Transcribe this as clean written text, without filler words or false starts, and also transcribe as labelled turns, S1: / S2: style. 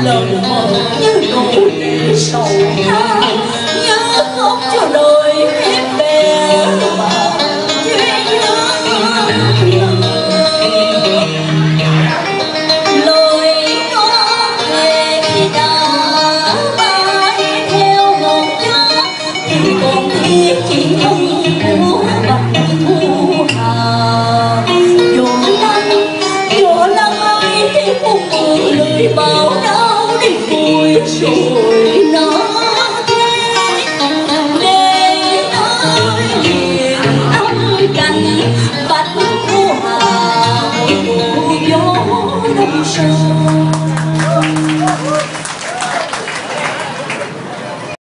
S1: lần một như nụ nỉ sầu tha, nhớ khóc cho đời em bè mà duyên lời có thể đã bay theo một gió thì còn tiếc chỉ không của bằng thu hà. Dù lăng ai thì cũng mượn lời bao đau đi vui rồi nó để nói liền âm cành bạch thu hà mùa gió đông sâu.